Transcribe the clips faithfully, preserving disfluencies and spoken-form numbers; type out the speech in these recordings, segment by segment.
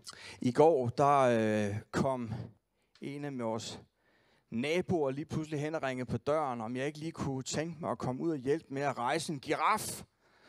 I går, der øh, kom en af vores naboer lige pludselig hen og ringede på døren, om jeg ikke lige kunne tænke mig at komme ud og hjælpe med at rejse en giraf.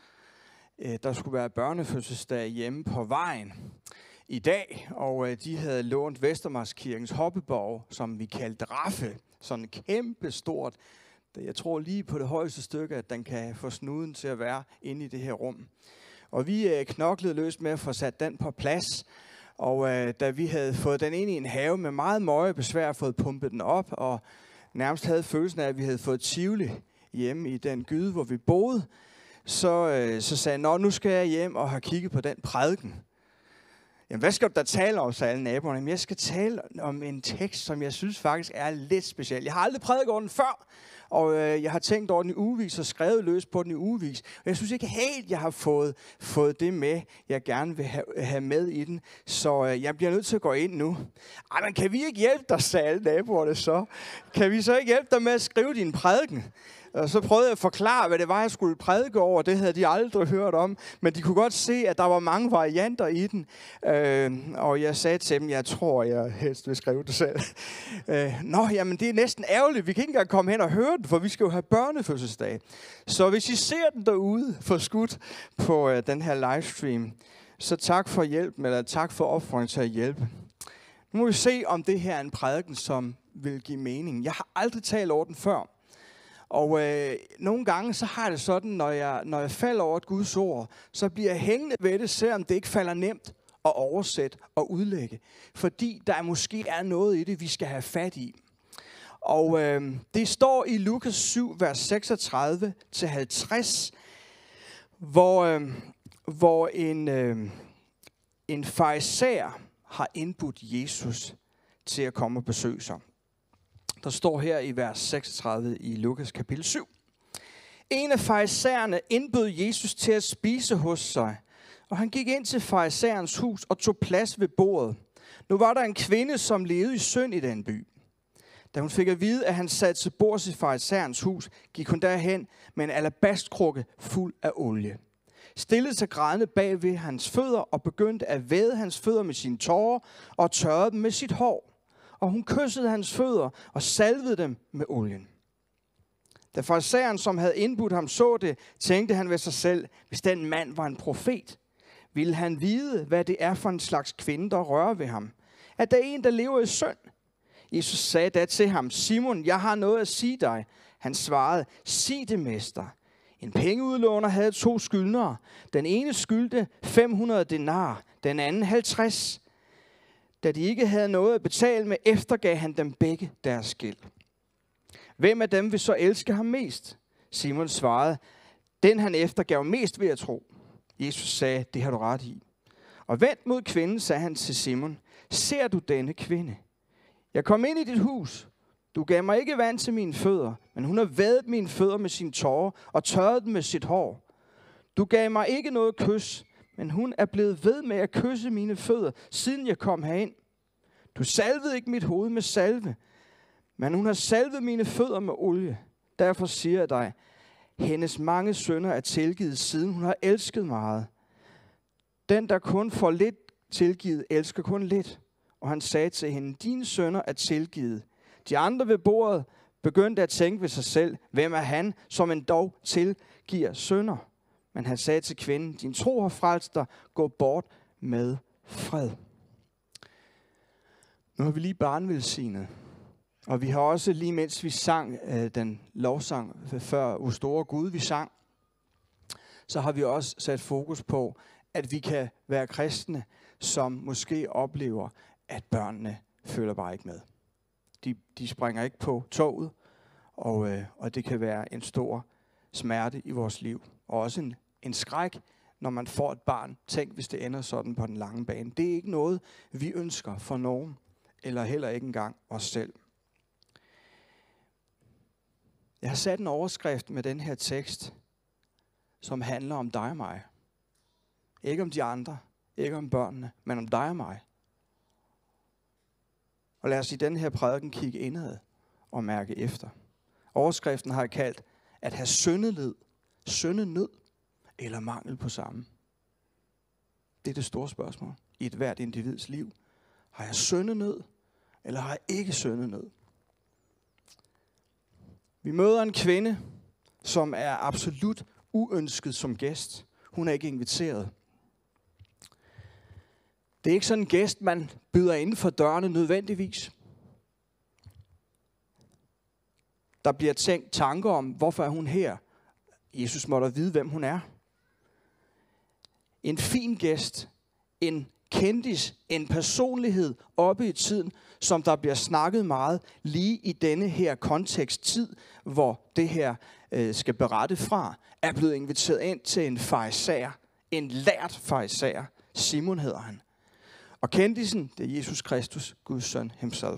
Øh, der skulle være børnefødselsdag hjemme på vejen i dag, og øh, de havde lånt Vestermarskirkens hoppeborg, som vi kaldte Raffe. Sådan kæmpe stort. Jeg tror lige på det højeste stykke, at den kan få snuden til at være inde i det her rum. Og vi øh, knoklede løs med at få sat den på plads. Og øh, da vi havde fået den ind i en have med meget møje besvær, fået pumpet den op, og nærmest havde følelsen af, at vi havde fået Tivoli hjemme i den gyde, hvor vi boede, så, øh, så sagde jeg, nå, nu skal jeg hjem og have kigget på den prædiken. Jamen, hvad skal du da tale om, sagde alle naboerne? Jamen, jeg skal tale om en tekst, som jeg synes faktisk er lidt speciel. Jeg har aldrig prædiket over den før, og øh, jeg har tænkt over den i ugevis og skrevet løs på den i ugevis. Og jeg synes ikke helt, jeg har fået, fået det med, jeg gerne vil have, have med i den. Så øh, jeg bliver nødt til at gå ind nu. Ej, men kan vi ikke hjælpe dig, sagde alle naboerne så? Kan vi så ikke hjælpe dig med at skrive din prædiken? Og så prøvede jeg at forklare, hvad det var, jeg skulle prædike over. Det havde de aldrig hørt om. Men de kunne godt se, at der var mange varianter i den. Øh, og jeg sagde til dem, jeg tror, jeg helst vil skrive det selv. Øh, Nå, jamen det er næsten ærgerligt. Vi kan ikke engang komme hen og høre den, for vi skal jo have børnefødselsdag. Så hvis I ser den derude for skudt på øh, den her livestream, så tak for hjælpen, eller tak for opfordringen til at hjælpe. Nu må vi se, om det her er en prædiken, som vil give mening. Jeg har aldrig talt over den før. Og øh, nogle gange, så har jeg det sådan, når jeg, når jeg falder over et Guds ord, så bliver jeg hængende ved det, selvom det ikke falder nemt at oversætte og udlægge. Fordi der måske er noget i det, vi skal have fat i. Og øh, det står i Lukas syv, vers seksogtredive til halvtreds, hvor, øh, hvor en, øh, en farisæer har indbudt Jesus til at komme og besøge sig. Der står her i vers seksogtredive i Lukas kapitel syv. En af farisæerne indbød Jesus til at spise hos sig, og han gik ind til farisæerens hus og tog plads ved bordet. Nu var der en kvinde, som levede i synd i den by. Da hun fik at vide, at han sad til bords i farisæerens hus, gik hun derhen med en alabastkrukke fuld af olie. Stillede sig grædende bag ved hans fødder og begyndte at væde hans fødder med sine tårer og tørrede dem med sit hår. Og hun kyssede hans fødder og salvede dem med olien. Da farisæeren, som havde indbudt ham, så det, tænkte han ved sig selv, hvis den mand var en profet, ville han vide, hvad det er for en slags kvinde, der rører ved ham. At der er en, der lever i synd. Jesus sagde da til ham, Simon, jeg har noget at sige dig. Han svarede, sig det, mester. En pengeudlåner havde to skyldnere. Den ene skyldte fem hundrede denar, den anden halvtreds. Da de ikke havde noget at betale med, eftergav han dem begge deres gæld. Hvem af dem vil så elske ham mest? Simon svarede, den han eftergav mest ved at tro. Jesus sagde, det har du ret i. Og vendt mod kvinden, sagde han til Simon, ser du denne kvinde? Jeg kom ind i dit hus. Du gav mig ikke vand til mine fødder, men hun har vædet mine fødder med sine tårer og tørret dem med sit hår. Du gav mig ikke noget kys, men hun er blevet ved med at kysse mine fødder, siden jeg kom herind. Du salvede ikke mit hoved med salve, men hun har salvet mine fødder med olie. Derfor siger jeg dig, hendes mange synder er tilgivet, siden hun har elsket meget. Den, der kun får lidt tilgivet, elsker kun lidt. Og han sagde til hende, dine synder er tilgivet. De andre ved bordet begyndte at tænke ved sig selv, hvem er han, som endog tilgiver synder? Men han sagde til kvinden, din tro har frelst dig, gå bort med fred. Nu har vi lige barnvelsignet, og vi har også lige mens vi sang øh, den lovsang før, hvor store Gud vi sang, så har vi også sat fokus på, at vi kan være kristne, som måske oplever, at børnene følger bare ikke med. De, de springer ikke på toget, og, øh, og det kan være en stor smerte i vores liv, og også en En skræk, når man får et barn. Tænk, hvis det ender sådan på den lange bane. Det er ikke noget, vi ønsker for nogen, eller heller ikke engang os selv. Jeg har sat en overskrift med den her tekst, som handler om dig og mig. Ikke om de andre, ikke om børnene, men om dig og mig. Og lad os i den her prædiken kigge indad og mærke efter. Overskriften har jeg kaldt, at have syndeled, syndenød, eller mangel på samme? Det er det store spørgsmål. i et hvert individs liv. Har jeg syndenød, eller har jeg ikke syndenød? Vi møder en kvinde, som er absolut uønsket som gæst. Hun er ikke inviteret. Det er ikke sådan en gæst, man byder inden for dørene nødvendigvis. Der bliver tænkt tanker om, hvorfor er hun her? Jesus må da vide, hvem hun er. En fin gæst, en kendis, en personlighed oppe i tiden, som der bliver snakket meget lige i denne her kontekst tid, hvor det her øh, skal berette fra, er blevet inviteret ind til en farisæer, en lært farisæer. Simon hedder han. Og kendisen, det er Jesus Kristus, Guds søn himself.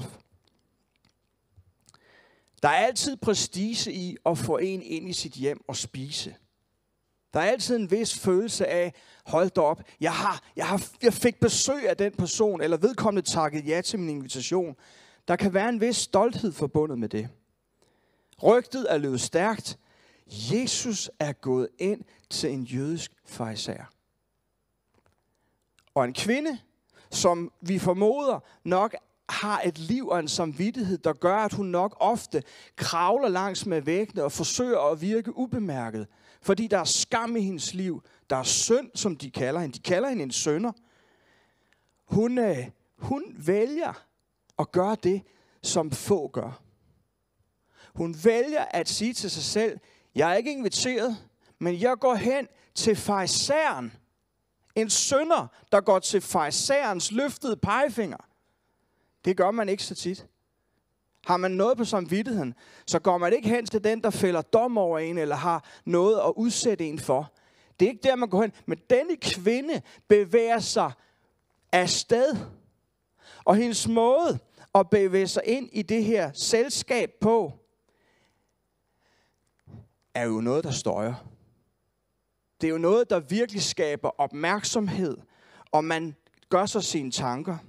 Der er altid prestige i at få en ind i sit hjem og spise. Der er altid en vis følelse af, hold da op, jeg, har, jeg, har, jeg fik besøg af den person, eller vedkommende takket ja til min invitation. Der kan være en vis stolthed forbundet med det. Rygtet er løbet stærkt. Jesus er gået ind til en jødisk farisæer. Og en kvinde, som vi formoder nok har et liv og en samvittighed, der gør, at hun nok ofte kravler langs med væggene og forsøger at virke ubemærket. Fordi der er skam i hendes liv. Der er synd, som de kalder hende. De kalder hende en synder. Hun, øh, hun vælger at gøre det, som få gør. Hun vælger at sige til sig selv, jeg er ikke inviteret, men jeg går hen til farisæeren. En synder, der går til farisæerens løftede pegefinger. Det gør man ikke så tit. Har man noget på samvittigheden, så går man ikke hen til den, der fælder dom over en, eller har noget at udsætte en for. Det er ikke der, man går hen. Men denne kvinde bevæger sig afsted. Og hendes måde at bevæge sig ind i det her selskab på, er jo noget, der støjer. Det er jo noget, der virkelig skaber opmærksomhed, og man gør sig sine tanker.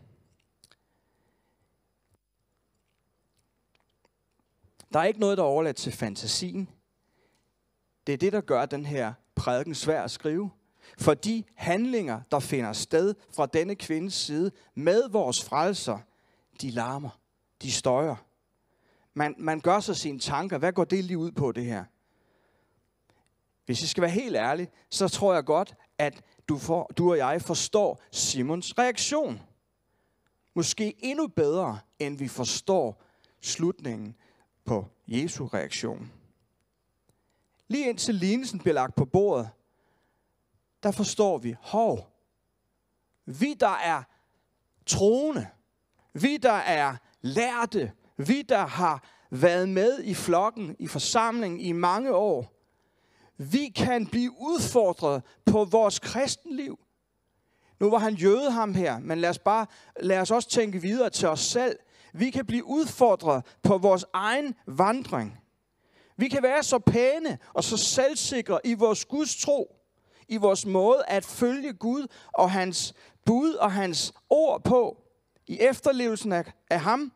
Der er ikke noget, der er overladt til fantasien. Det er det, der gør den her prædiken svær at skrive. For de handlinger, der finder sted fra denne kvindes side med vores frelser, de larmer, de støjer. Man, man gør sig sine tanker. Hvad går det lige ud på, det her? Hvis jeg skal være helt ærlig, så tror jeg godt, at du, får, du og jeg forstår Simons reaktion. Måske endnu bedre, end vi forstår slutningen på Jesu reaktion. Lige indtil lignelsen bliver lagt på bordet, der forstår vi, hov, vi der er troende, vi der er lærte, vi der har været med i flokken, i forsamlingen i mange år, vi kan blive udfordret på vores kristenliv. Nu var han jøde ham her, men lad os bare lad os også tænke videre til os selv. Vi kan blive udfordret på vores egen vandring. Vi kan være så pæne og så selvsikre i vores Guds tro, i vores måde at følge Gud og hans bud og hans ord på, i efterlevelsen af, af ham,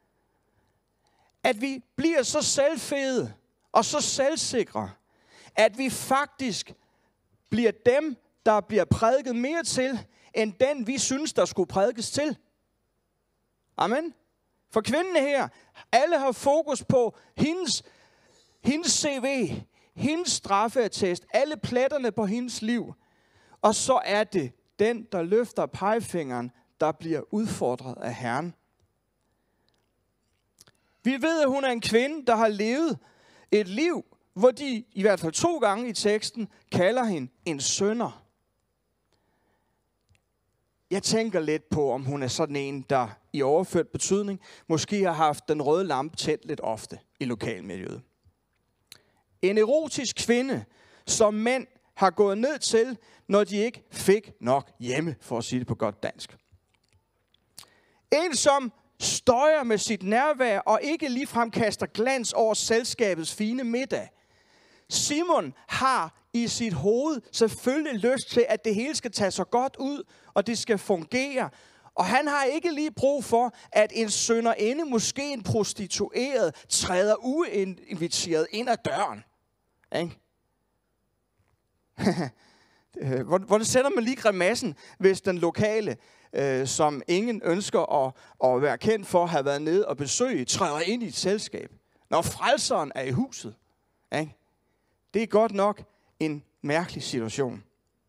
at vi bliver så selvfede og så selvsikre, at vi faktisk bliver dem, der bliver prædiket mere til, end den vi synes, der skulle prædikes til. Amen. For kvinden her, alle har fokus på hendes, hendes C V, hendes straffeattest, alle pletterne på hendes liv. Og så er det den, der løfter pegefingeren, der bliver udfordret af Herren. Vi ved, at hun er en kvinde, der har levet et liv, hvor de i hvert fald to gange i teksten kalder hende en synder. Jeg tænker lidt på, om hun er sådan en, der i overført betydning måske har haft den røde lampe tændt lidt ofte i lokalmiljøet. En erotisk kvinde, som mænd har gået ned til, når de ikke fik nok hjemme, for at sige det på godt dansk. En, som støjer med sit nærvær og ikke ligefrem kaster glans over selskabets fine middag. Simon har i sit hoved selvfølgelig lyst til, at det hele skal tage så godt ud, og det skal fungere. Og han har ikke lige brug for, at en synderinde, måske en prostitueret, træder uinviteret ind ad døren. Ikke? Øh, hvordan sætter man lige grimassen, hvis den lokale, øh, som ingen ønsker at, at være kendt for, at have været nede og besøge, træder ind i et selskab, når frelseren er i huset? Ikke? Det er godt nok en mærkelig situation.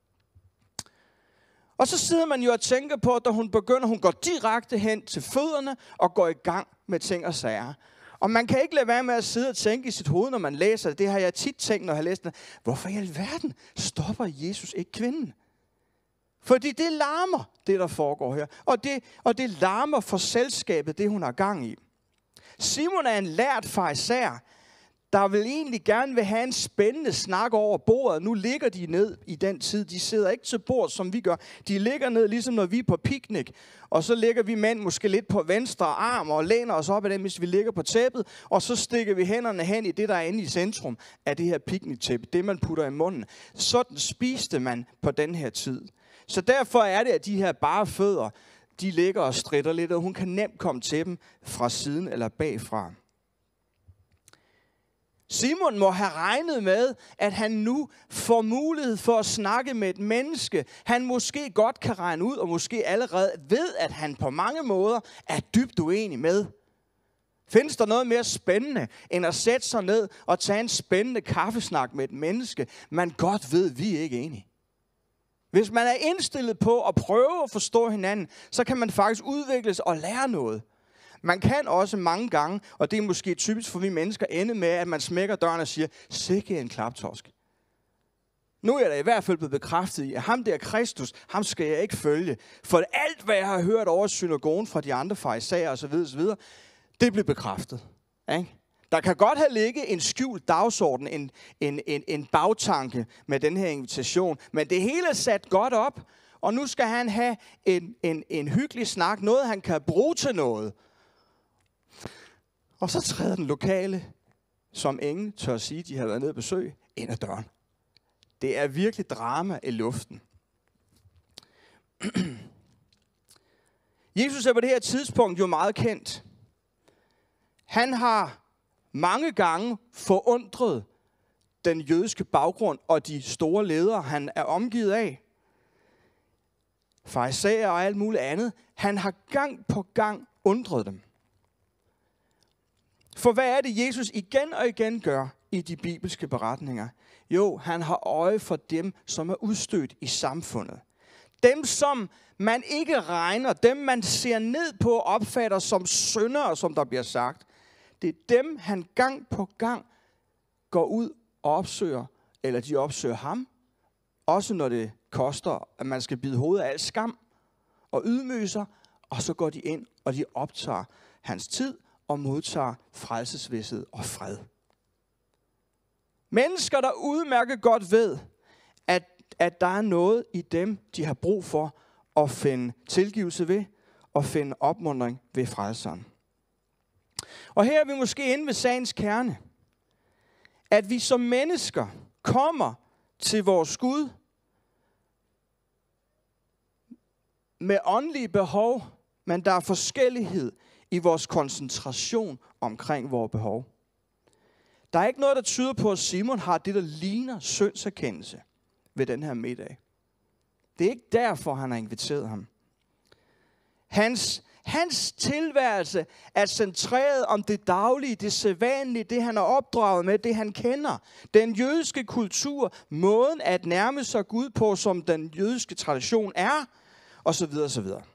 Og så sidder man jo og tænker på, at da hun begynder, hun går direkte hen til fødderne og går i gang med ting og sager. Og man kan ikke lade være med at sidde og tænke i sit hoved, når man læser det. Det har jeg tit tænkt, når jeg har læst det. Hvorfor i alverden stopper Jesus ikke kvinden? Fordi det larmer, det der foregår her. Og det, og det larmer for selskabet, det hun har gang i. Simon er en lært farisæer, der vil egentlig gerne vil have en spændende snak over bordet. Nu ligger de ned i den tid. De sidder ikke til bord, som vi gør. De ligger ned, ligesom når vi er på piknik. Og så ligger vi mænd måske lidt på venstre arm og læner os op af dem, hvis vi ligger på tæppet. Og så stikker vi hænderne hen i det, der er inde i centrum af det her pikniktæppe. Det, man putter i munden. Sådan spiste man på den her tid. Så derfor er det, at de her bare fødder, de ligger og stritter lidt, og hun kan nemt komme til dem fra siden eller bagfra. Simon må have regnet med, at han nu får mulighed for at snakke med et menneske, han måske godt kan regne ud, og måske allerede ved, at han på mange måder er dybt uenig med. Findes der noget mere spændende, end at sætte sig ned og tage en spændende kaffesnak med et menneske, man godt ved, vi er ikke enige? Hvis man er indstillet på at prøve at forstå hinanden, så kan man faktisk udvikles og lære noget. Man kan også mange gange, og det er måske typisk for vi mennesker, ende med, at man smækker døren og siger, sikke en klaptorsk. Nu er jeg da i hvert fald blevet bekræftet i, at ham der Kristus, ham skal jeg ikke følge. For alt, hvad jeg har hørt over synagogen fra de andre farisæer osv., osv., det bliver bekræftet. Ikke? Der kan godt have ligget en skjult dagsorden, en, en, en, en bagtanke med den her invitation, men det hele er sat godt op, og nu skal han have en, en, en hyggelig snak, noget han kan bruge til noget. Og så træder den lokale, som ingen tør sige, de har været nede og besøg, ind ad døren. Det er virkelig drama i luften. Jesus er på det her tidspunkt jo meget kendt. Han har mange gange forundret den jødiske baggrund og de store ledere, han er omgivet af. Farisæer og alt muligt andet. Han har gang på gang undret dem. For hvad er det, Jesus igen og igen gør i de bibelske beretninger? Jo, han har øje for dem, som er udstødt i samfundet. Dem, som man ikke regner, dem man ser ned på og opfatter som syndere, som der bliver sagt. Det er dem, han gang på gang går ud og opsøger, eller de opsøger ham. Også når det koster, at man skal bide hovedet af al skam og ydmyge sig, og så går de ind, og de optager hans tid og modtager frelsesvished og fred. Mennesker, der udmærket godt ved, at, at der er noget i dem, de har brug for at finde tilgivelse ved, og finde opmuntring ved frelseren. Og her er vi måske inde ved sagens kerne. At vi som mennesker kommer til vores Gud med åndelige behov, men der er forskellighed i vores koncentration omkring vores behov. Der er ikke noget, der tyder på, at Simon har det, der ligner syndserkendelse ved den her middag. Det er ikke derfor, han har inviteret ham. Hans, hans tilværelse er centreret om det daglige, det sædvanlige, det han er opdraget med, det han kender. Den jødiske kultur, måden at nærme sig Gud på, som den jødiske tradition er, og så videre, så videre.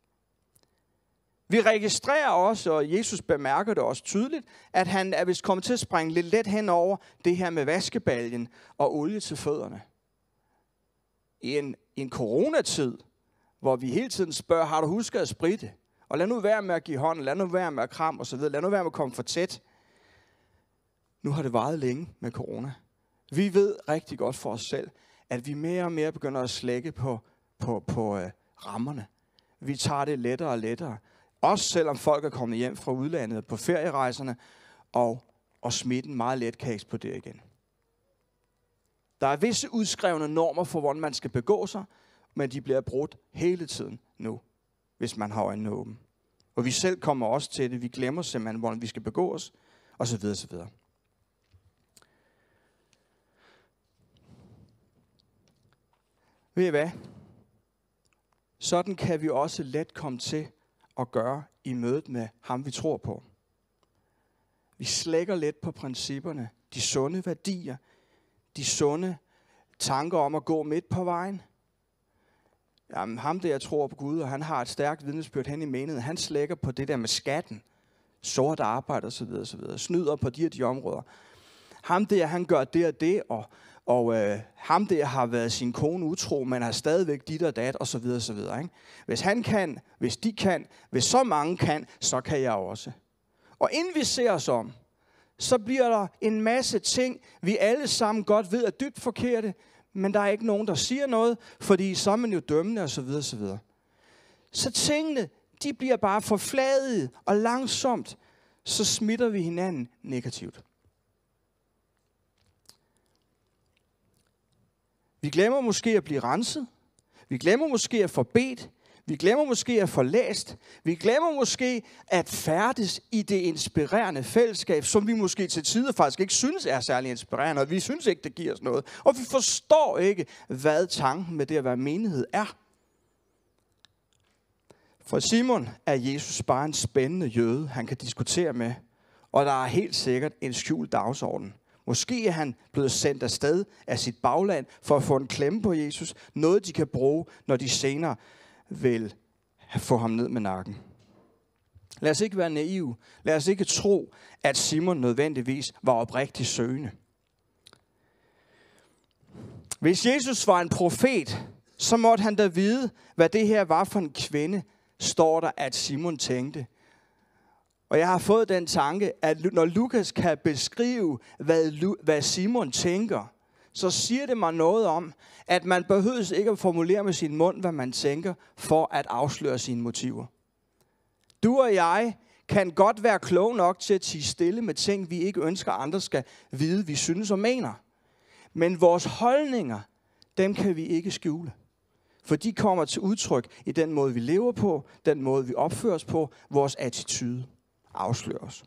Vi registrerer også, og Jesus bemærker det også tydeligt, at han er vist kommet til at springe lidt let hen over det her med vaskebaljen og olie til fødderne. I en, i en coronatid, hvor vi hele tiden spørger, har du husket at spritte? Og lad nu være med at give hånd, lad nu være med at kram osv., lad nu være med at komme for tæt. Nu har det varet længe med corona. Vi ved rigtig godt for os selv, at vi mere og mere begynder at slække på, på, på uh, rammerne. Vi tager det lettere og lettere. Også selvom folk er kommet hjem fra udlandet på ferierejserne, og, og smitten meget let kan eksplodere igen. Der er visse udskrevne normer for, hvordan man skal begå sig, men de bliver brudt hele tiden nu, hvis man har øjnene åbne. Og vi selv kommer også til det. Vi glemmer simpelthen, hvordan vi skal begå os, og så videre, så videre. Ved I hvad? Sådan kan vi også let komme til at gøre i mødet med ham, vi tror på. Vi slækker let på principperne, de sunde værdier, de sunde tanker om at gå midt på vejen. Jamen, ham der tror på Gud, og han har et stærkt vidnesbyrd hen i menigheden, han slækker på det der med skatten, sort arbejde osv. osv. Snyder på de her de områder. Ham der, han gør det og det, og, og øh, ham der har været sin kone utro, men har stadigvæk dit og dat osv. osv. Ikke? Hvis han kan, hvis de kan, hvis så mange kan, så kan jeg også. Og inden vi ser os om, så bliver der en masse ting, vi alle sammen godt ved er dybt forkerte, men der er ikke nogen, der siger noget, fordi så er man jo dømmende osv. osv. Så tingene, de bliver bare forfladet, og langsomt, så smitter vi hinanden negativt. Vi glemmer måske at blive renset. Vi glemmer måske at få bedt. Vi glemmer måske at få læst. Vi glemmer måske at færdes i det inspirerende fællesskab, som vi måske til tider faktisk ikke synes er særlig inspirerende, og vi synes ikke, det giver os noget. Og vi forstår ikke, hvad tanken med det at være menighed er. For Simon er Jesus bare en spændende jøde, han kan diskutere med, og der er helt sikkert en skjult dagsorden. Måske er han blevet sendt afsted af sit bagland for at få en klemme på Jesus, noget de kan bruge, når de senere vil få ham ned med nakken. Lad os ikke være naive. Lad os ikke tro, at Simon nødvendigvis var oprigtigt søgende. Hvis Jesus var en profet, så måtte han da vide, hvad det her var for en kvinde, står der, at Simon tænkte. Og jeg har fået den tanke, at når Lukas kan beskrive, hvad Simon tænker, så siger det mig noget om, at man behøver ikke at formulere med sin mund, hvad man tænker, for at afsløre sine motiver. Du og jeg kan godt være kloge nok til at tie stille med ting, vi ikke ønsker, andre skal vide, vi synes og mener. Men vores holdninger, dem kan vi ikke skjule. For de kommer til udtryk i den måde, vi lever på, den måde, vi opfører os på, vores attitude afslører os.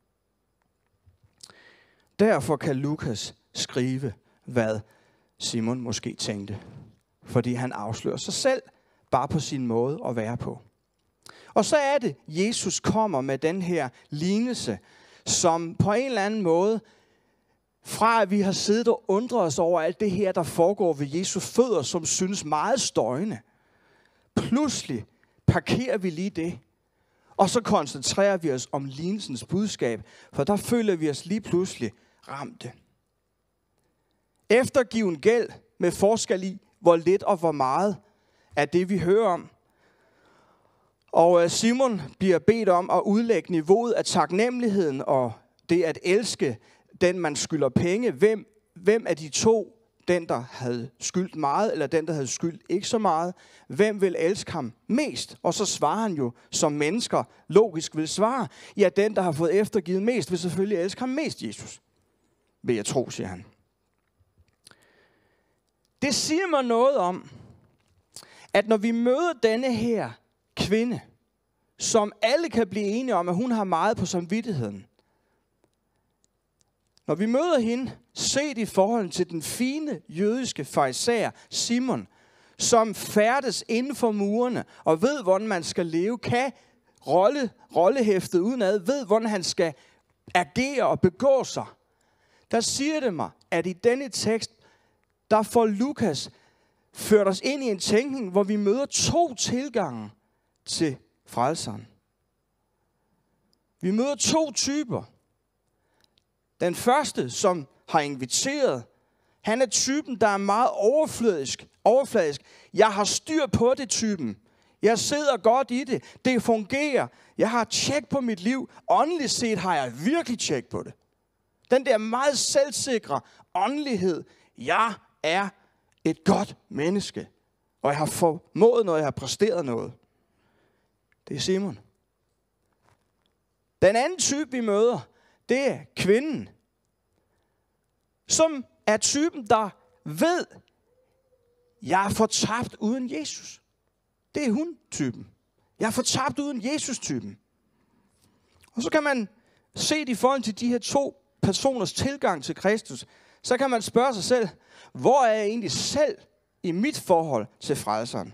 Derfor kan Lukas skrive, hvad Simon måske tænkte. Fordi han afslører sig selv, bare på sin måde at være på. Og så er det, Jesus kommer med den her lignelse, som på en eller anden måde, fra at vi har siddet og undret os over alt det her, der foregår ved Jesu fødder, som synes meget støjende. Pludselig parkerer vi lige det, og så koncentrerer vi os om lignelsens budskab, for der føler vi os lige pludselig ramte. Eftergiven gæld med forskel i, hvor lidt og hvor meget af det, vi hører om. Og Simon bliver bedt om at udlægge niveauet af taknemmeligheden og det at elske den, man skylder penge. Hvem, hvem af de to, den der havde skyldt meget, eller den der havde skyldt ikke så meget, hvem vil elske ham mest? Og så svarer han jo, som mennesker logisk vil svare, ja, den der har fået eftergivet mest, vil selvfølgelig elske ham mest, Jesus. Vil jeg tro, siger han. Det siger mig noget om, at når vi møder denne her kvinde, som alle kan blive enige om, at hun har meget på samvittigheden. Når vi møder hende, set i forhold til den fine jødiske farisæer Simon, som færdes inden for murene og ved, hvordan man skal leve, kan rolle, rollehæftet udenad, ved, hvordan han skal agere og begå sig. Der siger det mig, at i denne tekst, der får Lukas ført os ind i en tænkning, hvor vi møder to tilgange til frelseren. Vi møder to typer. Den første, som har inviteret, han er typen, der er meget overfladisk. overfladisk. Jeg har styr på det typen. Jeg sidder godt i det. Det fungerer. Jeg har tjek på mit liv. Åndeligt set har jeg virkelig tjek på det. Den der meget selvsikre åndelighed. Jeg er et godt menneske. Og jeg har formået noget, jeg har præsteret noget. Det er Simon. Den anden type, vi møder, det er kvinden, som er typen, der ved, jeg er fortabt uden Jesus. Det er hun typen. Jeg er fortabt uden Jesus typen. Og så kan man se i forhold til de her to personers tilgang til Kristus, så kan man spørge sig selv, hvor er jeg egentlig selv i mit forhold til frelseren.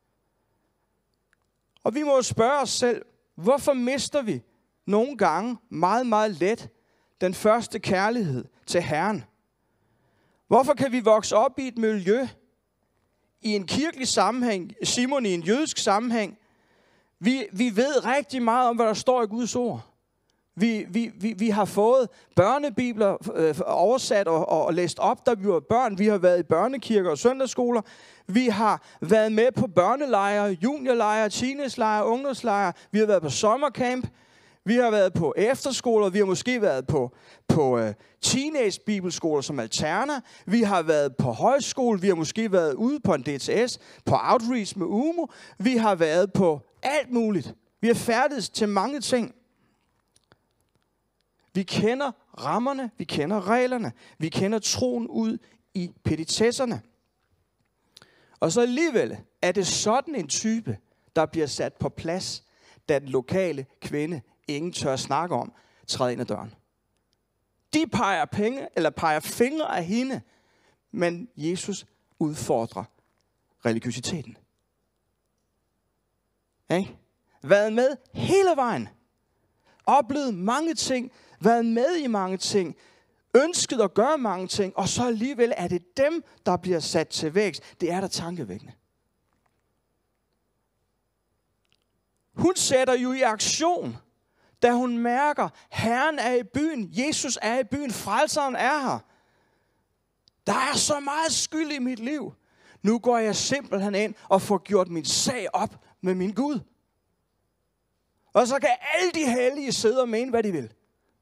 Og vi må jo spørge os selv, hvorfor mister vi nogle gange meget, meget let den første kærlighed til Herren? Hvorfor kan vi vokse op i et miljø, i en kirkelig sammenhæng, Simon i en jødisk sammenhæng? Vi, vi ved rigtig meget om, hvad der står i Guds ord. Vi, vi, vi, vi har fået børnebibler øh, oversat og, og læst op, da vi var børn. Vi har været i børnekirker og søndagsskoler. Vi har været med på børnelejre, juniorlejre, teenagelejre, ungdomslejre. Vi har været på sommercamp. Vi har været på efterskoler. Vi har måske været på, på uh, teenage-bibelskoler som Alterna. Vi har været på højskole. Vi har måske været ude på en D T S, på Outreach med U M O. Vi har været på alt muligt. Vi har færdiges til mange ting. Vi kender rammerne, vi kender reglerne, vi kender troen ud i petitesserne. Og så alligevel er det sådan en type, der bliver sat på plads, da den lokale kvinde, ingen tør snakke om, træder ind ad døren. De peger, penge, eller peger fingre af hende, men Jesus udfordrer religiøsiteten. Ikke? Været med hele vejen. Oplevet mange ting. Været med i mange ting. Ønsket at gøre mange ting. Og så alligevel er det dem, der bliver sat til vægs. Det er da tankevækkende. Hun sætter jo i aktion, da hun mærker, Herren er i byen. Jesus er i byen. Frelseren er her. Der er så meget skyld i mit liv. Nu går jeg simpelthen ind og får gjort min sag op med min Gud. Og så kan alle de hellige sidde og mene, hvad de vil.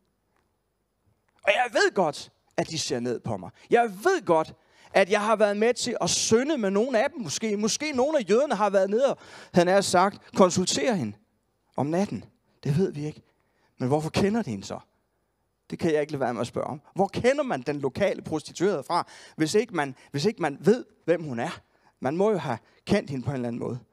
Og jeg ved godt, at de ser ned på mig. Jeg ved godt, at jeg har været med til at synde med nogle af dem. Måske, måske nogle af jøderne har været nede og, han har sagt, konsultere hende om natten. Det ved vi ikke. Men hvorfor kender de hende så? Det kan jeg ikke lade være med at spørge om. Hvor kender man den lokale prostituerede fra, hvis ikke man, hvis ikke man ved, hvem hun er? Man må jo have kendt hende på en eller anden måde.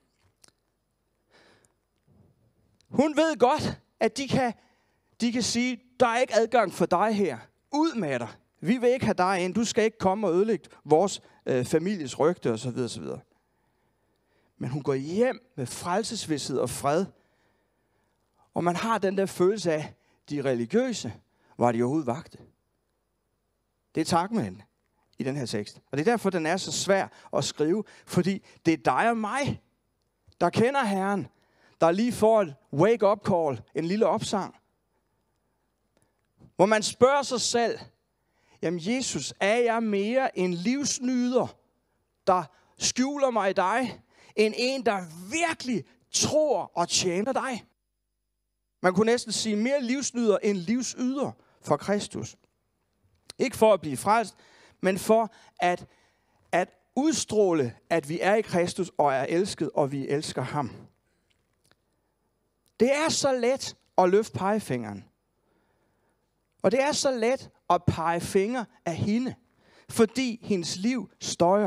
Hun ved godt, at de kan, de kan sige, der er ikke adgang for dig her. Ud med dig. Vi vil ikke have dig ind. Du skal ikke komme og ødelægge vores øh, families rygte osv. osv. Men hun går hjem med frelsesvished og fred. Og man har den der følelse af, de religiøse, var de overhovedet vagte. Det er takmænd i den her tekst. Og det er derfor, den er så svær at skrive. Fordi det er dig og mig, der kender Herren. Der lige får et wake-up call, en lille opsang. Hvor man spørger sig selv, jamen Jesus, er jeg mere en livsnyder, der skjuler mig i dig, end en, der virkelig tror og tjener dig? Man kunne næsten sige mere livsnyder end livsyder for Kristus. Ikke for at blive frelst, men for at, at udstråle, at vi er i Kristus og er elsket, og vi elsker ham. Det er så let at løfte pegefingeren. Og det er så let at pege fingre af hende, fordi hendes liv støjer.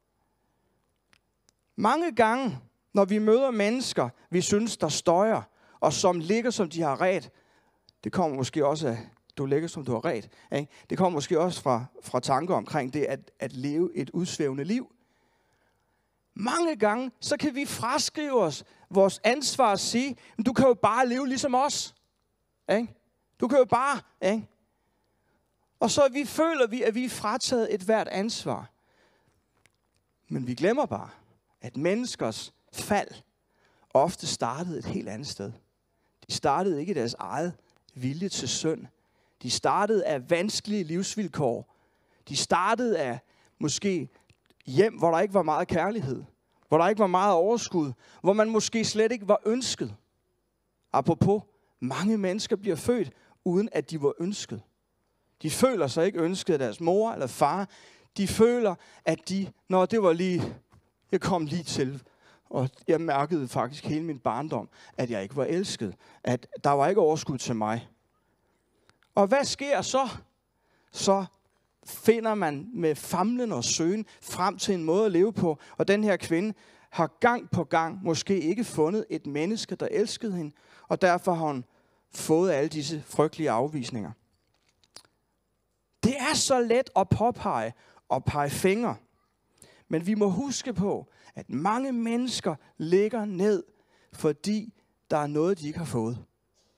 Mange gange, når vi møder mennesker, vi synes, der støjer, og som ligger, som de har ret, det kommer måske også af, du ligger, som du har ret, ikke? Det kommer måske også fra, fra tanker omkring det, at, at leve et udsvævende liv. Mange gange, så kan vi fraskrive os vores ansvar og sige, du kan jo bare leve ligesom os. Ikke? Du kan jo bare, ikke? Og så vi føler vi, at vi er frataget et hvert ansvar. Men vi glemmer bare, at menneskers fald ofte startede et helt andet sted. De startede ikke i deres eget vilje til synd. De startede af vanskelige livsvilkår. De startede af måske hjem, hvor der ikke var meget kærlighed. Hvor der ikke var meget overskud. Hvor man måske slet ikke var ønsket. Apropos, mange mennesker bliver født, uden at de var ønsket. De føler sig ikke ønsket af deres mor eller far. De føler, at de, når det var lige, jeg kom lige til, og jeg mærkede faktisk hele min barndom, at jeg ikke var elsket. At der var ikke overskud til mig. Og hvad sker så? Så finder man med famlen og søgen frem til en måde at leve på. Og den her kvinde har gang på gang måske ikke fundet et menneske, der elskede hende. Og derfor har hun fået alle disse frygtelige afvisninger. Det er så let at påpege og pege fingre. Men vi må huske på, at mange mennesker ligger ned, fordi der er noget, de ikke har fået.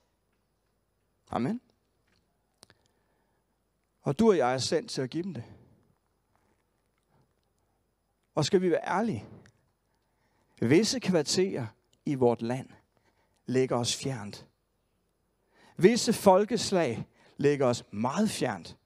Amen. Og du og jeg er sendt til at give dem det. Og skal vi være ærlige? Visse kvarterer i vort land ligger os fjernt. Visse folkeslag ligger os meget fjernt.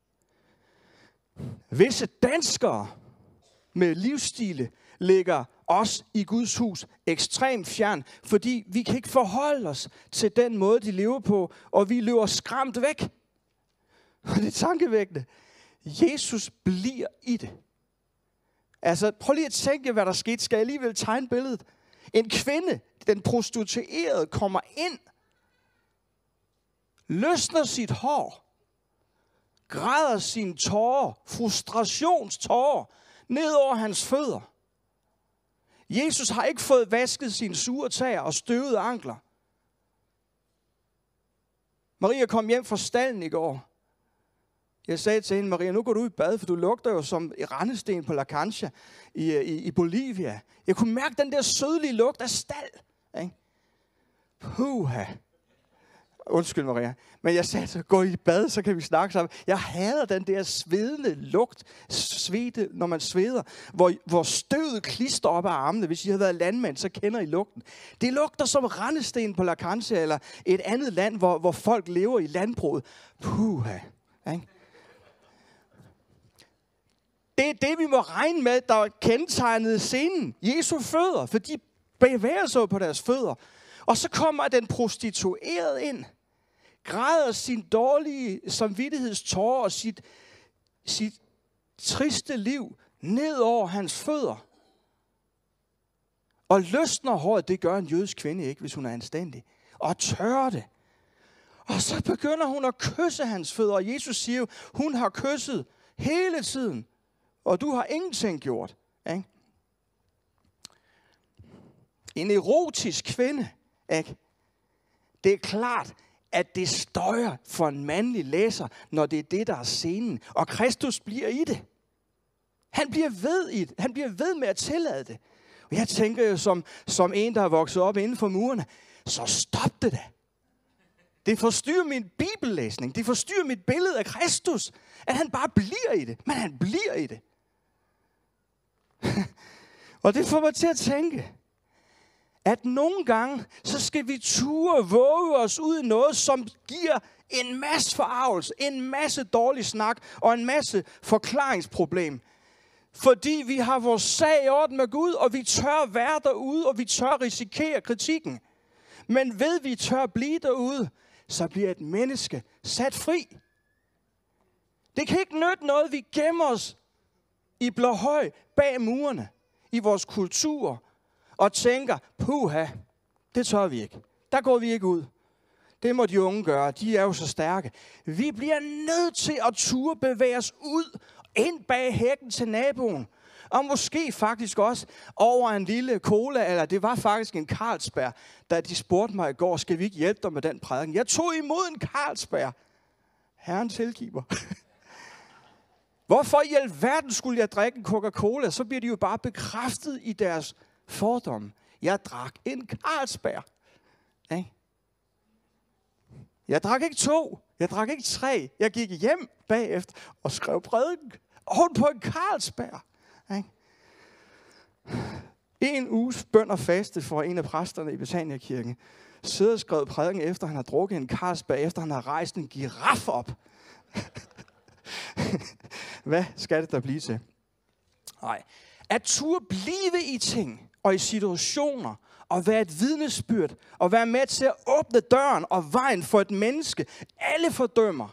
Visse danskere med livsstile ligger os i Guds hus ekstremt fjern, fordi vi kan ikke forholde os til den måde, de lever på, og vi løber skræmt væk. Og det er tankevækkende. Jesus bliver i det. Altså, prøv lige at tænke, hvad der skete. Skal jeg alligevel tegne billedet? En kvinde, den prostituerede, kommer ind, løsner sit hår, græder sine tårer, frustrationstårer, ned over hans fødder. Jesus har ikke fået vasket sine sure tæer og støvede ankler. Maria kom hjem fra stalden i går. Jeg sagde til hende, Maria, nu går du i bad, for du lugter jo som rendesten på La Cancha i, i, i Bolivia. Jeg kunne mærke den der sødlige lugt af stald. Ikke? Puha. Undskyld, Maria. Men jeg sagde så, gå i bad, så kan vi snakke sammen. Jeg hader den der svedende lugt, svede, når man sveder, hvor, hvor støvet klister op af armene. Hvis I har været landmænd, så kender I lugten. Det lugter som rendesten på La Cancha, eller et andet land, hvor, hvor folk lever i landbruget. Puha. Ikke? Det er det, vi må regne med, der kendetegnede scenen. Jesu fødder, for de bevæger sig på deres fødder. Og så kommer den prostituerede ind, græder sin dårlige samvittighedstårer og sit, sit triste liv ned over hans fødder. Og løsner håret, det gør en jødisk kvinde ikke, hvis hun er anstændig. Og tørrer det. Og så begynder hun at kysse hans fødder. Og Jesus siger jo, hun har kysset hele tiden. Og du har ingenting gjort. Ikke? En erotisk kvinde. Ikke? Det er klart, at det støjer for en mandlig læser, når det er det, der er scenen. Og Kristus bliver i det. Han bliver ved i det. Han bliver ved med at tillade det. Og jeg tænker jo som, som en, der er vokset op inden for murene, så stop det da. Det forstyrrer min bibellæsning. Det forstyrrer mit billede af Kristus. At han bare bliver i det. Men han bliver i det. Og det får mig til at tænke, at nogle gange, så skal vi ture våge os ud i noget, som giver en masse forarvelse, en masse dårlig snak og en masse forklaringsproblem. Fordi vi har vores sag i orden med Gud, og vi tør være derude, og vi tør risikere kritikken. Men ved vi tør blive derude, så bliver et menneske sat fri. Det kan ikke nytte noget, vi gemmer os i Blåhøj bag murene, i vores kultur, og tænker, puha, det tør vi ikke. Der går vi ikke ud. Det må de unge gøre, de er jo så stærke. Vi bliver nødt til at turde bevæge os ud, ind bag hækken til naboen. Og måske faktisk også over en lille cola, eller det var faktisk en Carlsberg, da de spurgte mig i går, skal vi ikke hjælpe dig med den prædiken? Jeg tog imod en Carlsberg. Herren tilgiver. Hvorfor i alverden skulle jeg drikke en Coca-Cola? Så bliver de jo bare bekræftet i deres fordomme. Jeg drak en Carlsberg. Okay? Jeg drak ikke to. Jeg drak ikke tre. Jeg gik hjem bagefter og skrev prædiken oven på en Carlsberg. Okay? En uges bøn og faste for en af præsterne i Betania-kirken. Sidder og skrev prædiken efter han har drukket en Carlsberg, efter han har rejst en giraf op. Hvad skal det der blive til? Nej. At turde blive i ting og i situationer og være et vidnesbyrd og være med til at åbne døren og vejen for et menneske. Alle fordømmer.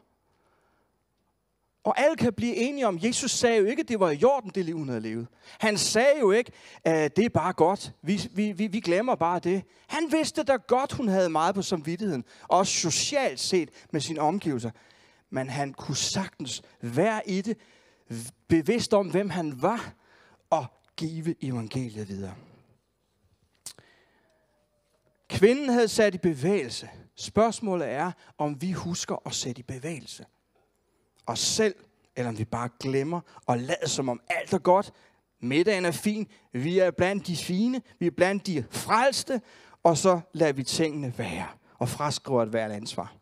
Og alle kan blive enige om, Jesus sagde jo ikke, at det var i orden, det liv, hun havde levet. Han sagde jo ikke, at det er bare godt. Vi, vi, vi, vi glemmer bare det. Han vidste da godt, hun havde meget på samvittigheden. Også socialt set med sine omgivelser. Men han kunne sagtens være i det, bevidst om, hvem han var, og give evangeliet videre. Kvinden havde sat i bevægelse. Spørgsmålet er, om vi husker at sætte i bevægelse. Os selv, eller om vi bare glemmer og lader som om alt er godt, Middagen er fin. Vi er blandt de fine. Vi er blandt de frelste. Og så lader vi tingene være. Og fraskriver et hvert ansvar.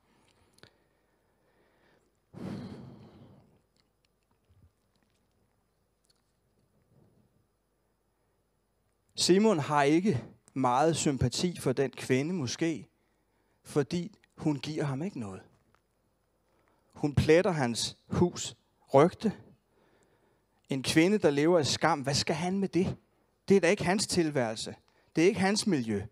Simon har ikke meget sympati for den kvinde måske, fordi hun giver ham ikke noget. Hun pletter hans hus rygte. En kvinde, der lever af skam, hvad skal han med det? Det er da ikke hans tilværelse. Det er ikke hans miljø.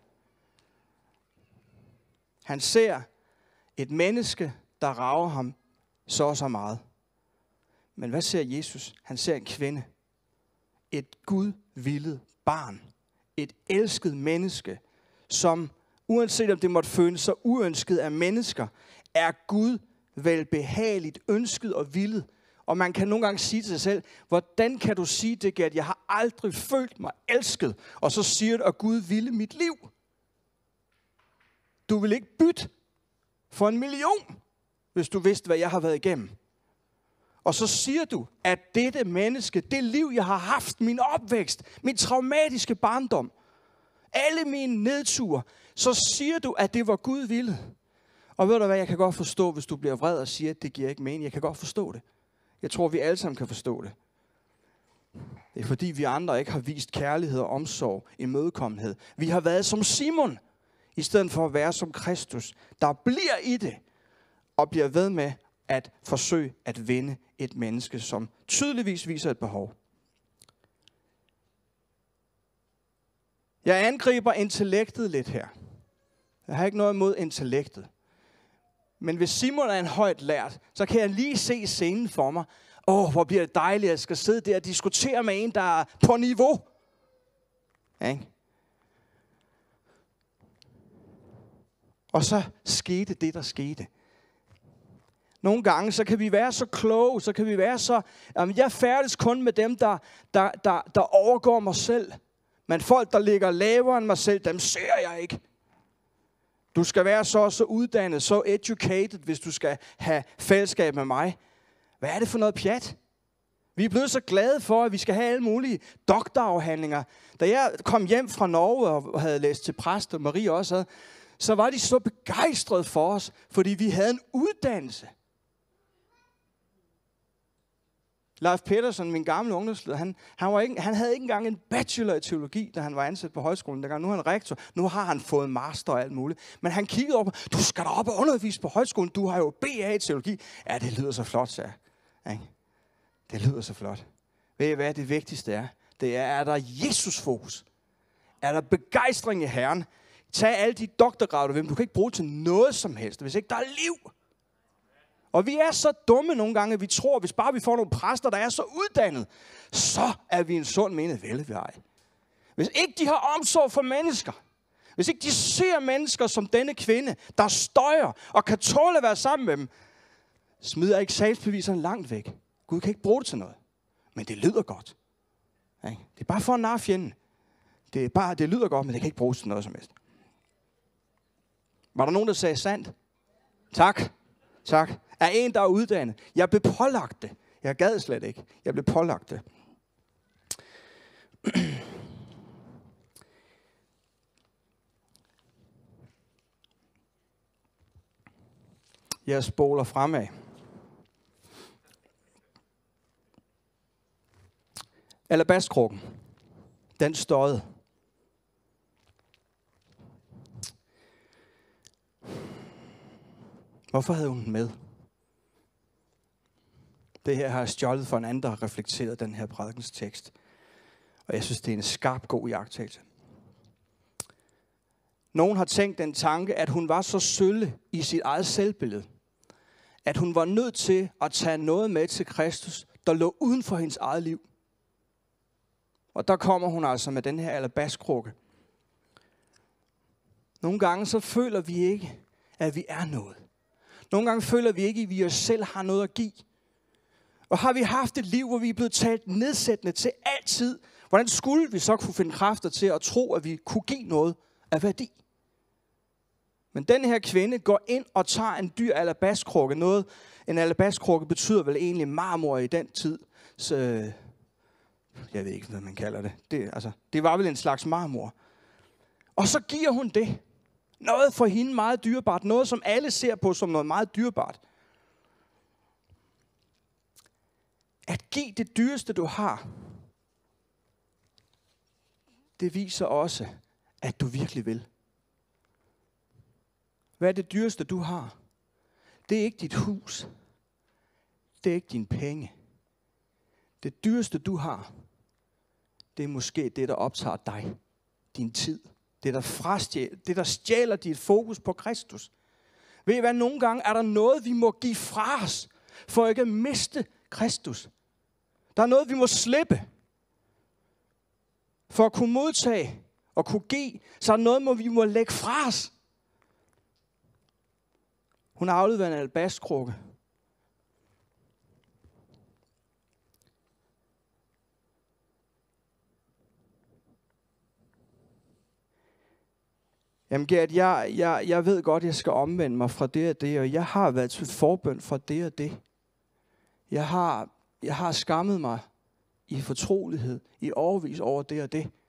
Han ser et menneske, der rager ham så og så meget. Men hvad ser Jesus? Han ser en kvinde. Et gudvillet barn. Et elsket menneske, som uanset om det måtte føles så uønsket af mennesker, er Gud velbehageligt ønsket og villet. Og man kan nogle gange sige til sig selv, hvordan kan du sige det, Gert? Jeg har aldrig følt mig elsket. Og så siger du, at Gud ville mit liv. Du vil ikke bytte for en million, hvis du vidste, hvad jeg har været igennem. Og så siger du, at dette menneske, det liv, jeg har haft, min opvækst, min traumatiske barndom, alle mine nedture, så siger du, at det var Gud ville. Og ved du hvad, jeg kan godt forstå, hvis du bliver vred og siger, at det giver ikke mening. Jeg kan godt forstå det. Jeg tror, vi alle sammen kan forstå det. Det er fordi, vi andre ikke har vist kærlighed og omsorg, imødekommenhed. Vi har været som Simon, i stedet for at være som Kristus, der bliver i det, og bliver ved med at forsøge at vinde et menneske, som tydeligvis viser et behov. Jeg angriber intellektet lidt her. Jeg har ikke noget imod intellektet. Men hvis Simon er en højt lært, så kan jeg lige se scenen for mig. Åh, hvor bliver det dejligt, at jeg skal sidde der og diskutere med en, der er på niveau. Ja, ikke? Og så skete det, der skete. Nogle gange, så kan vi være så kloge, så kan vi være så... Jamen, jeg færdes kun med dem, der, der, der, der overgår mig selv. Men folk, der ligger lavere end mig selv, dem ser jeg ikke. Du skal være så så uddannet, så educated, hvis du skal have fællesskab med mig. Hvad er det for noget pjat? Vi er blevet så glade for, at vi skal have alle mulige doktorafhandlinger. Da jeg kom hjem fra Norge og havde læst til præst, og Marie også havde, så var de så begejstrede for os, fordi vi havde en uddannelse. Leif Petersen, min gamle ungdomsleder, han, han, var ikke, han havde ikke engang en bachelor i teologi, da han var ansat på højskolen. Nu er han rektor. Nu har han fået en master og alt muligt. Men han kiggede op, du skal da op og undervise på højskolen. Du har jo B A i teologi. Ja, det lyder så flot, sagde jeg. Det lyder så flot. Ved I hvad det vigtigste er? Det er, er der Jesus-fokus? Er der begejstring i Herren? Tag alle de doktorgrader, du vil. Du kan ikke bruge til noget som helst, hvis ikke der er liv. Og vi er så dumme nogle gange, at vi tror, at hvis bare vi får nogle præster, der er så uddannet, så er vi en sund menet vellevej. Hvis ikke de har omsorg for mennesker, hvis ikke de ser mennesker som denne kvinde, der støjer og kan tåle at være sammen med dem, smider ikke sagsbeviserne langt væk. Gud kan ikke bruge det til noget. Men det lyder godt. Det er bare for at narre fjenden. Det er bare, det lyder godt, men det kan ikke bruges til noget som helst. Var der nogen, der sagde sandt? Tak. Tak. Er en, der er uddannet. Jeg blev pålagt det. Jeg gad slet ikke. Jeg blev pålagt det. Jeg spoler fremad. Alabastkrukken. Den støjede. Hvorfor havde hun den med? Det her har jeg stjålet for en anden, der har reflekteret den her prædikenstekst. Og jeg synes, det er en skarp, god iagttagelse. Nogen har tænkt den tanke, at hun var så sølle i sit eget selvbillede, at hun var nødt til at tage noget med til Kristus, der lå uden for hendes eget liv. Og der kommer hun altså med den her alabastkrukke. Nogle gange så føler vi ikke, at vi er noget. Nogle gange føler vi ikke, at vi os selv har noget at give. Og har vi haft et liv, hvor vi er blevet talt nedsættende til altid, hvordan skulle vi så kunne finde kræfter til at tro, at vi kunne give noget af værdi? Men den her kvinde går ind og tager en dyr alabastkrukke. Noget, en alabastkrukke betyder vel egentlig marmor i den tid. Så Jeg ved ikke, hvad man kalder det. Det, altså, det var vel en slags marmor. Og så giver hun det. Noget for hende meget dyrebart. Noget, som alle ser på som noget meget dyrebart. At give det dyreste, du har, det viser også, at du virkelig vil. Hvad er det dyreste, du har? Det er ikke dit hus. Det er ikke dine penge. Det dyreste, du har, det er måske det, der optager dig. Din tid. Det, der, frastjæler, det, der stjæler dit fokus på Kristus. Ved I hvad, nogle gange er der noget, vi må give fra os, for ikke at miste Kristus. Der er noget, vi må slippe. For at kunne modtage og kunne give, så er der noget, vi må lægge fra os. Hun har afleveret en alabastkrukke. Jamen Gert, jeg, jeg, jeg ved godt, at jeg skal omvende mig fra det og det, og jeg har været til forbøn fra det og det. Jeg har, jeg har skammet mig i fortrolighed, i overvis over det og det.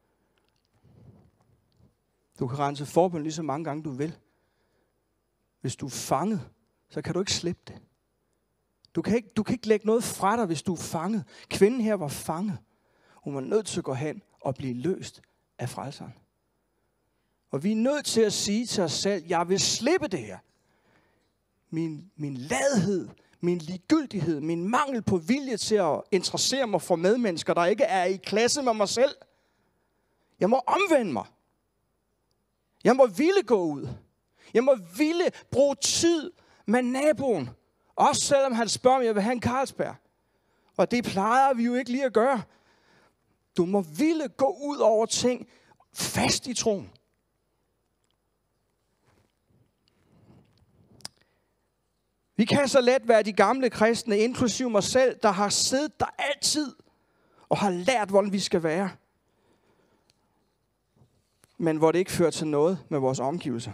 Du kan rense forbøn lige så mange gange du vil. Hvis du er fanget, så kan du ikke slippe det. Du kan ikke, du kan ikke lægge noget fra dig, hvis du er fanget. Kvinden her var fanget. Hun var nødt til at gå hen og blive løst af frelseren. Og vi er nødt til at sige til os selv, jeg vil slippe det her. Min, min ladhed, min ligegyldighed, min mangel på vilje til at interessere mig for medmennesker, der ikke er i klasse med mig selv. Jeg må omvende mig. Jeg må ville gå ud. Jeg må ville bruge tid med naboen. Også selvom han spørger, om jeg vil have en Carlsberg. Og det plejer vi jo ikke lige at gøre. Du må ville gå ud over ting fast i troen. Vi kan så let være de gamle kristne, inklusive mig selv, der har siddet der altid og har lært, hvordan vi skal være. Men hvor det ikke fører til noget med vores omgivelser.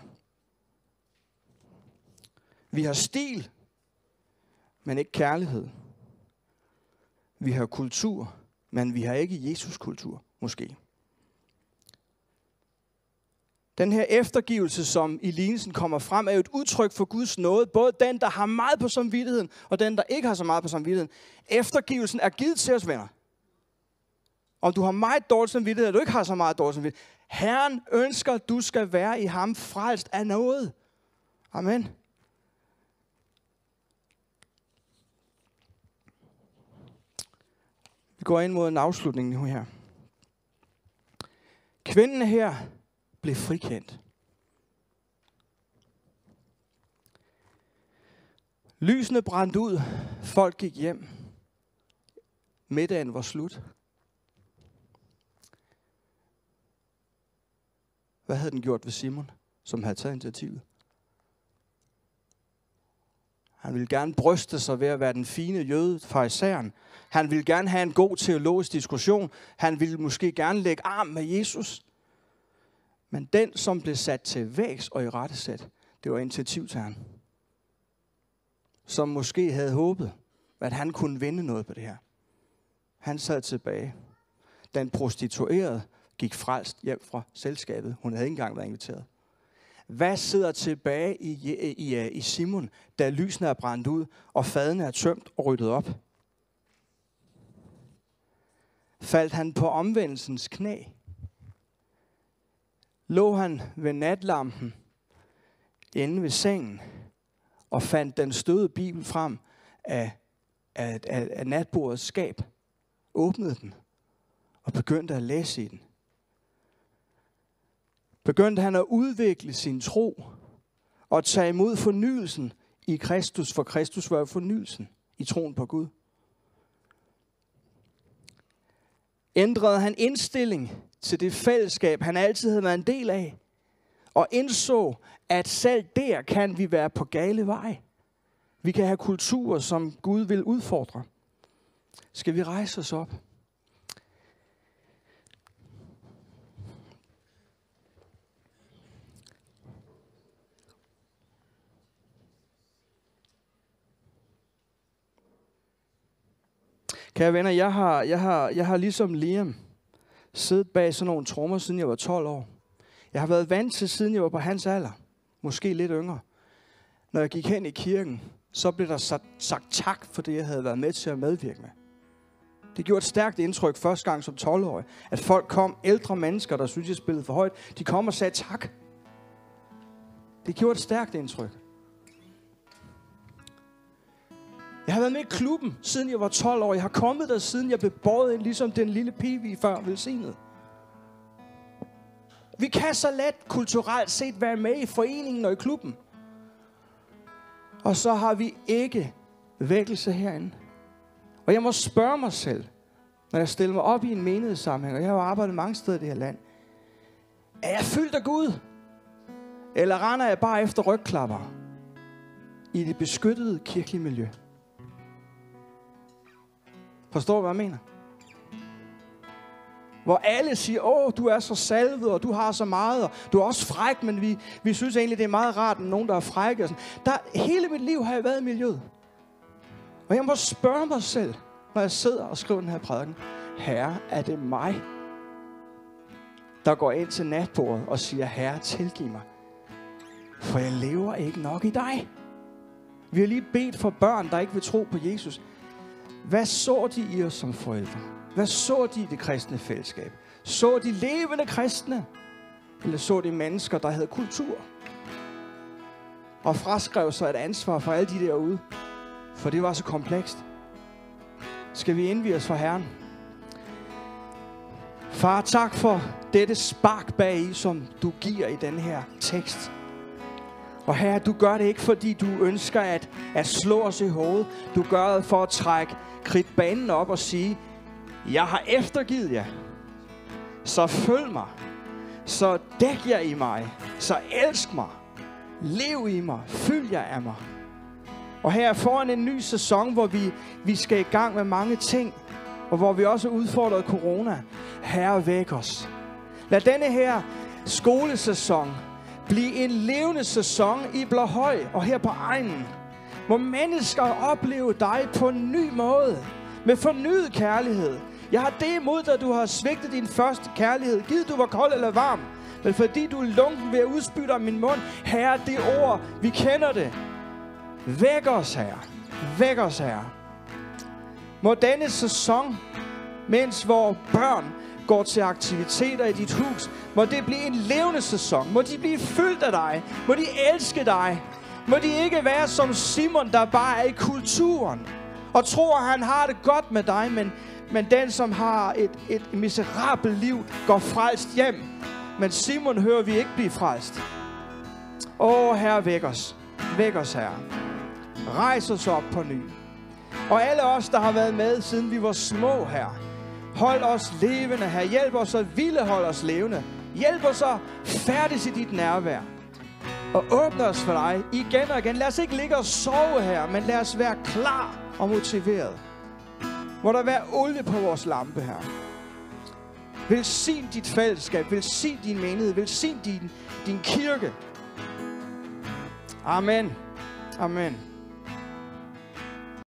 Vi har stil, men ikke kærlighed. Vi har kultur, men vi har ikke Jesus-kultur, måske. Den her eftergivelse, som i lignelsen kommer frem, er jo et udtryk for Guds nåde. Både den, der har meget på samvittigheden, og den, der ikke har så meget på samvittigheden. Eftergivelsen er givet til os, venner. Om du har meget dårlig samvittighed, eller du ikke har så meget dårlig samvittighed. Herren ønsker, at du skal være i ham frelst af noget. Amen. Vi går ind mod en afslutning nu her. Kvinden her blev frikendt. Lysene brændte ud. Folk gik hjem. Middagen var slut. Hvad havde den gjort ved Simon, som havde taget initiativet? Han ville gerne bryste sig ved at være den fine jøde farisæeren. Han ville gerne have en god teologisk diskussion. Han ville måske gerne lægge arm med Jesus. Men den, som blev sat til vægs og i rettesæt, det var initiativtageren. Som måske havde håbet, at han kunne vinde noget på det her. Han sad tilbage. Den prostituerede gik frelst hjem fra selskabet. Hun havde ikke engang været inviteret. Hvad sidder tilbage i, i, i, i Simon, da lysene er brændt ud, og fadene er tømt og ryddet op? Faldt han på omvendelsens knæ? Lå han ved natlampen inde ved sengen og fandt den støde bibel frem af, af, af, af natbordets skab, åbnede den og begyndte at læse i den? Begyndte han at udvikle sin tro og tage imod fornyelsen i Kristus, for Kristus var jo fornyelsen i troen på Gud? Ændrede han indstilling til det fællesskab, han altid havde været en del af, og indså, at selv der kan vi være på gale vej. Vi kan have kulturer, som Gud vil udfordre. Skal vi rejse os op? Kære venner, jeg har, jeg har, jeg har ligesom Liam siddet bag sådan nogle trommer, siden jeg var tolv år. Jeg har været vant til, siden jeg var på hans alder. Måske lidt yngre. Når jeg gik hen i kirken, så blev der sagt, sagt tak for det, jeg havde været med til at medvirke med. Det gjorde et stærkt indtryk første gang som tolv-årig, at folk kom, ældre mennesker, der syntes, jeg spillede for højt, de kom og sagde tak. Det gjorde et stærkt indtryk. Jeg har været med i klubben, siden jeg var tolv år. Jeg har kommet der, siden jeg blev båret ind, ligesom den lille pige, vi før velsignede. Vi kan så let kulturelt set være med i foreningen og i klubben. Og så har vi ikke vækkelse herinde. Og jeg må spørge mig selv, når jeg stiller mig op i en menighedssammenhæng, og jeg har arbejdet mange steder i det her land. Er jeg fyldt af Gud? Eller render jeg bare efter rygklapper i det beskyttede kirkelige miljø? Forstår du, hvad jeg mener? Hvor alle siger, åh, du er så salvet, og du har så meget, og du er også fræk, men vi, vi synes egentlig, det er meget rart, at nogen, der er frække. Og sådan. Der, hele mit liv har jeg været i miljøet. Og jeg må spørge mig selv, når jeg sidder og skriver den her prædiken. Herre, er det mig, der går ind til natbordet og siger, Herre, tilgiv mig, for jeg lever ikke nok i dig. Vi har lige bedt for børn, der ikke vil tro på Jesus. Hvad så de i os som forældre? Hvad så de i det kristne fællesskab? Så de levende kristne? Eller så de mennesker, der havde kultur? Og fraskrev sig et ansvar for alle de derude? For det var så komplekst. Skal vi indvie os for Herren? Far, tak for dette spark bag i, som du giver i den her tekst. Og Herre, du gør det ikke, fordi du ønsker at, at slå os i hovedet. Du gør det for at trække kridtbanen op og sige, jeg har eftergivet jer. Så følg mig. Så dæk jer i mig. Så elsk mig. Lev i mig. Fyld jer af mig. Og her foran en ny sæson, hvor vi, vi skal i gang med mange ting, og hvor vi også er udfordret af corona. Herre, væk os. Lad denne her skolesæson blive en levende sæson i Blåhøj og her på egnen, hvor mennesker oplever dig på en ny måde, med fornyet kærlighed. Jeg har det imod dig, at du har svigtet din første kærlighed, givet du var kold eller varm, men fordi du er lunken ved at udspytte af min mund. Herre, det ord, vi kender det. Væk os, Herre. Væk os, Herre. Må denne sæson, mens vores børn går til aktiviteter i dit hus, må det blive en levende sæson. Må de blive fyldt af dig. Må de elske dig. Må de ikke være som Simon, der bare er i kulturen og tror, at han har det godt med dig, men, men den, som har et, et miserabelt liv, går frelst hjem. Men Simon hører vi ikke blive frelst. Åh, Herre, væk os. Væk os, Herre. Rejs os op på ny. Og alle os, der har været med, siden vi var små, Herre, hold os levende, Herre. Hjælp os at ville holde os levende. Hjælp os at færdes i dit nærvær. Og åbne os for dig igen og igen. Lad os ikke ligge og sove her, men lad os være klar og motiveret. Må der være olie på vores lampe, Herre. Velsign dit fællesskab. Velsign din menighed. Velsign din, din kirke. Amen. Amen.